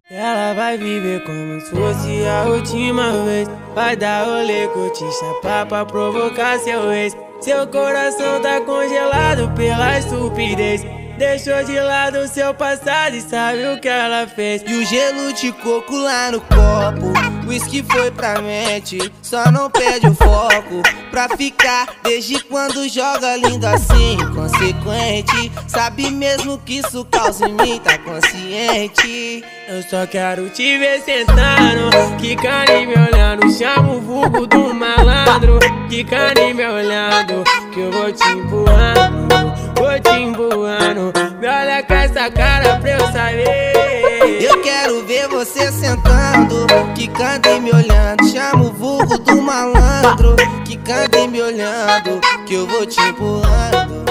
Ela vai viver como se fosse a última vez. Vai dar rolê, curtir, chapar pra provocar seu ex. Seu coração tá congelado pela estupidez. Deixou de lado seu passado e sabe o que ela fez. E o gelo de coco lá no copo, whisky foi pra mente, só não perde o foco. Pra ficar, desde quando joga lindo assim, inconsequente. Sabe mesmo que isso causa em mim, tá consciente. Eu só quero te ver sentando, quicando e me olhando. Chama o vulgo do malandro, quicando e me olhando. Que eu vou te empurrando, vou te empurrando. Me olha com essa cara pra eu saber. Eu quero ver você sentando, quicando e me olhando. Chama o vulgo do malandro, quicando e me olhando. Que eu vou te empurrando.